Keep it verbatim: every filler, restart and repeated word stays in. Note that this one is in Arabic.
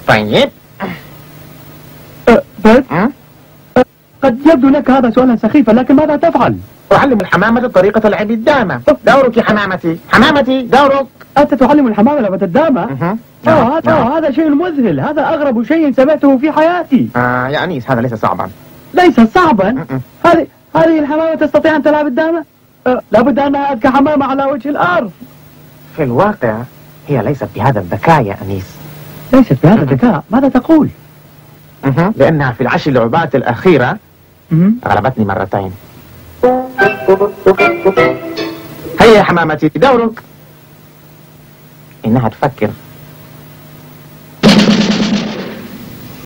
طيب. أه بس أه؟ أه قد يبدو لك هذا سؤالا سخيفا، لكن ماذا تفعل؟ أعلم الحمامة طريقة لعب الدامة. دورك يا حمامتي، حمامتي دورك. أنت تعلم الحمامة لعبة الدامة؟ أه. أوه هذا أوه هذا شيء مذهل، هذا أغرب شيء سمعته في حياتي. آه يا أنيس، هذا ليس صعبا. ليس صعبا؟ أه. هذه هذه الحمامة تستطيع أن تلعب الدامة؟ أه لابد أنها أذكى حمامة على وجه الأرض. في الواقع هي ليست بهذا الذكاء يا أنيس. ليست بهذا الذكاء؟ ماذا تقول؟ أه. لأنها في العشر لعبات الأخيرة أه. غلبتني مرتين. هيا يا حمامتي دورك. إنها تفكر.